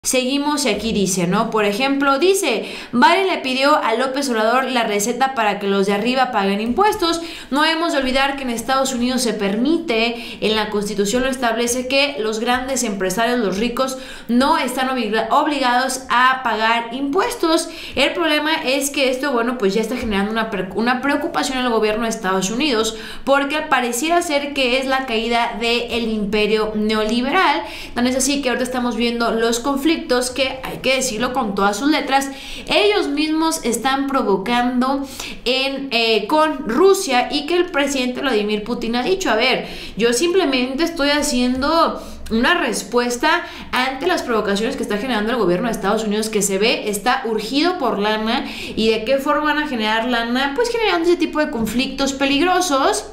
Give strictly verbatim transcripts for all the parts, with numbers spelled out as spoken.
Seguimos y aquí dice, ¿no? Por ejemplo, dice, Biden le pidió a López Obrador la receta para que los de arriba paguen impuestos. No hemos de olvidar que en Estados Unidos se permite, en la Constitución lo establece, que los grandes empresarios, los ricos, no están obligados a pagar impuestos. El problema es que esto, bueno, pues ya está generando una, una preocupación en el gobierno de Estados Unidos, porque pareciera ser que es la caída del imperio neoliberal. Tan es así que ahorita estamos viendo los conflictos que, hay que decirlo con todas sus letras, ellos mismos están provocando en, eh, con Rusia, y que el presidente Vladimir Putin ha dicho, a ver, yo simplemente estoy haciendo una respuesta ante las provocaciones que está generando el gobierno de Estados Unidos, que se ve está urgido por lana. ¿Y de qué forma van a generar lana? Pues generando ese tipo de conflictos peligrosos.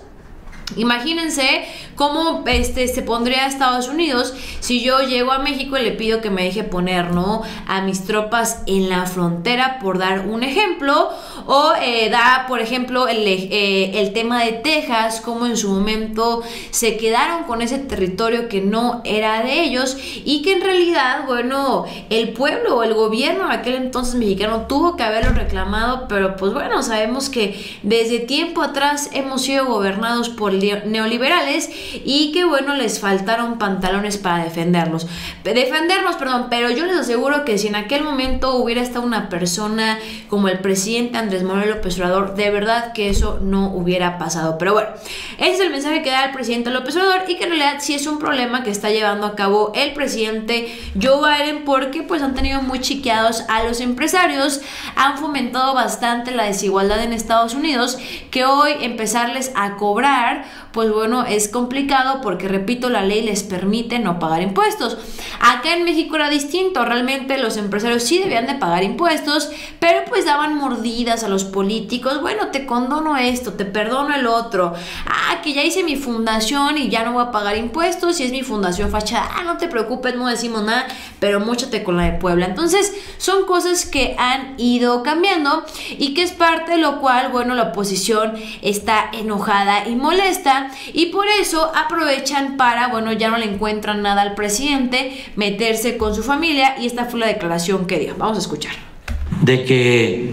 Imagínense cómo este, se pondría a Estados Unidos si yo llego a México y le pido que me deje poner, ¿no?, a mis tropas en la frontera, por dar un ejemplo. O eh, da, por ejemplo, el, eh, el tema de Texas, como en su momento se quedaron con ese territorio que no era de ellos, y que en realidad, bueno, el pueblo o el gobierno de aquel entonces mexicano tuvo que haberlo reclamado, pero pues bueno, sabemos que desde tiempo atrás hemos sido gobernados por neoliberales, y que bueno, les faltaron pantalones para defenderlos defendernos, perdón, pero yo les aseguro que si en aquel momento hubiera estado una persona como el presidente Andrés Manuel López Obrador, de verdad que eso no hubiera pasado. Pero bueno, ese es el mensaje que da el presidente López Obrador, y que en realidad sí es un problema que está llevando a cabo el presidente Joe Biden, porque pues han tenido muy chiqueados a los empresarios, han fomentado bastante la desigualdad en Estados Unidos, que hoy empezarles a cobrar, pues bueno, es complicado, porque repito, la ley les permite no pagar impuestos. Acá en México era distinto, realmente los empresarios sí debían de pagar impuestos, pero pues daban mordidas a los políticos. Bueno, te condono esto, te perdono el otro, ah, que ya hice mi fundación y ya no voy a pagar impuestos, si es mi fundación fachada, ah, no te preocupes, no decimos nada, pero móchate con la de Puebla. Entonces son cosas que han ido cambiando, y que es parte de lo cual, bueno, la oposición está enojada y molesta, y por eso aprovechan para, bueno, ya no le encuentran nada al presidente, meterse con su familia, y esta fue la declaración que dio. Vamos a escuchar. De que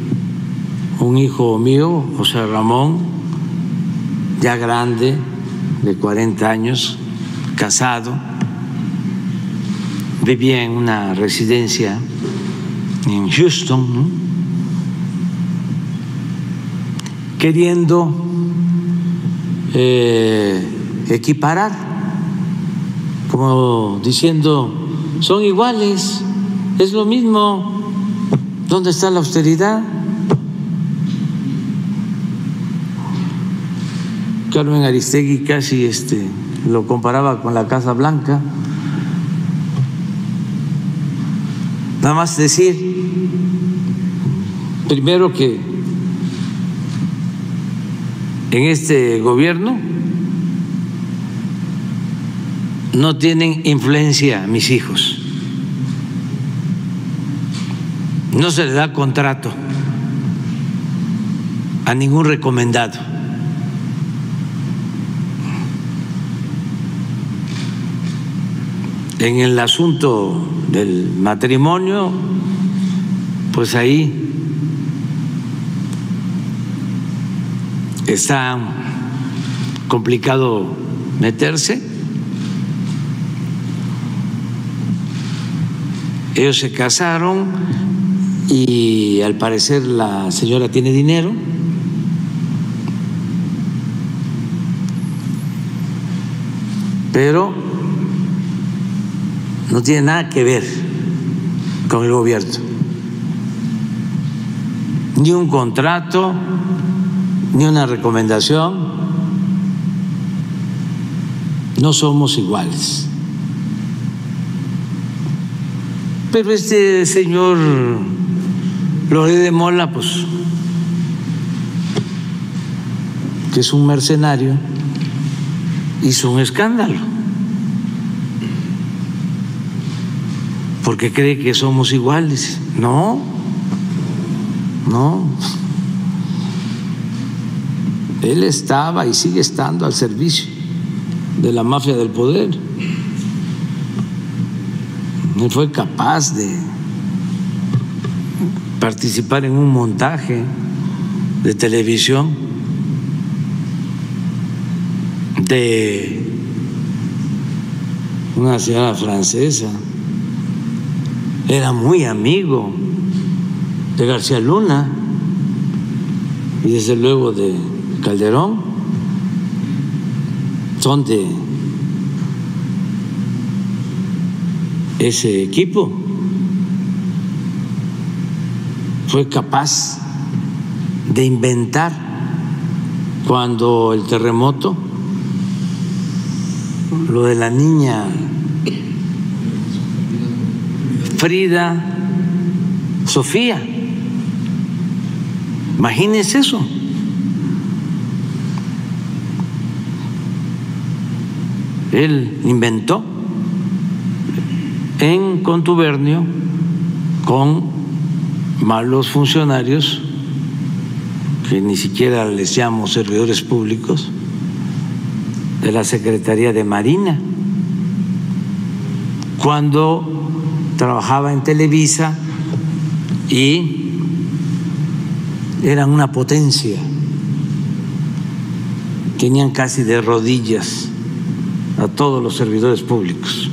un hijo mío, José Ramón, ya grande, de cuarenta años, casado, vivía en una residencia en Houston, ¿no?, queriendo eh, equiparar, como diciendo, son iguales, es lo mismo, ¿dónde está la austeridad? Carmen Aristegui casi este, lo comparaba con la Casa Blanca. Nada más decir, primero, que en este gobierno no tienen influencia mis hijos, no se le da contrato a ningún recomendado. En el asunto del matrimonio, pues ahí está complicado meterse. Ellos se casaron y al parecer la señora tiene dinero, pero no tiene nada que ver con el gobierno, ni un contrato, ni una recomendación. No somos iguales. Pero este señor Loret de Mola, pues, que es un mercenario, hizo un escándalo porque cree que somos iguales. No, no. Él estaba y sigue estando al servicio de la mafia del poder. Él fue capaz de participar en un montaje de televisión de una señora francesa. Era muy amigo de García Luna y desde luego de Calderón. Son de ese equipo. Fue capaz de inventar, cuando el terremoto, lo de la niña Frida Sofía. Imagínense eso. Él inventó en contubernio con malos funcionarios, que ni siquiera les llamo servidores públicos, de la Secretaría de Marina, cuando trabajaba en Televisa y eran una potencia, tenían casi de rodillas a todos los servidores públicos.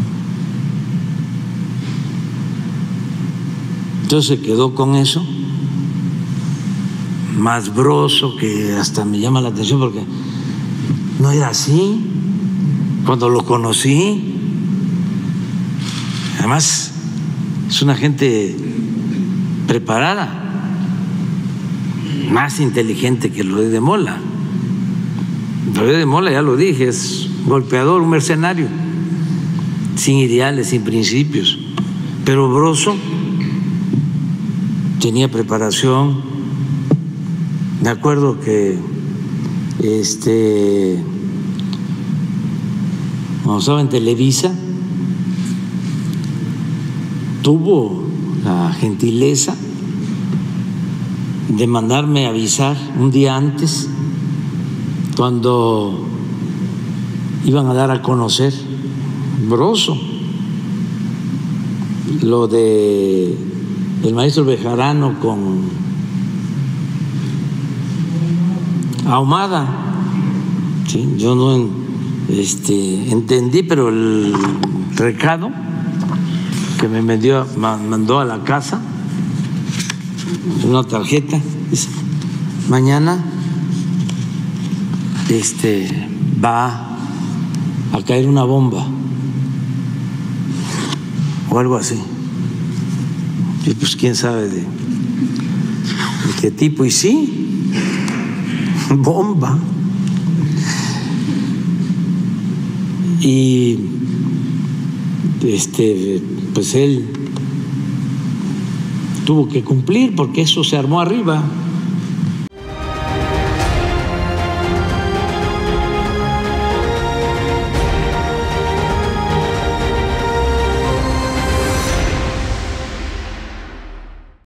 Entonces se quedó con eso, más Broso, que hasta me llama la atención porque no era así cuando lo conocí. Además, es una gente preparada, más inteligente que Loret de Mola. Loret de Mola, ya lo dije, es golpeador, un mercenario, sin ideales, sin principios. Pero Broso tenía preparación. Me acuerdo que este cuando estaba en Televisa tuvo la gentileza de mandarme avisar un día antes, cuando iban a dar a conocer Broso lo de el maestro Bejarano con Ahumada. Sí, yo no este, entendí, pero el recado que me vendió, mandó a la casa una tarjeta, dice: mañana este, va a caer una bomba o algo así. Y pues quién sabe de, de qué tipo. Y sí, bomba. Y este, pues él tuvo que cumplir porque eso se armó arriba.